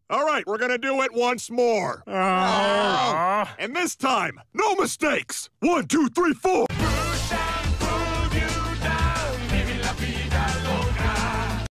All right, we're gonna do it once more. And this time, no mistakes. 1, 2, 3, 4.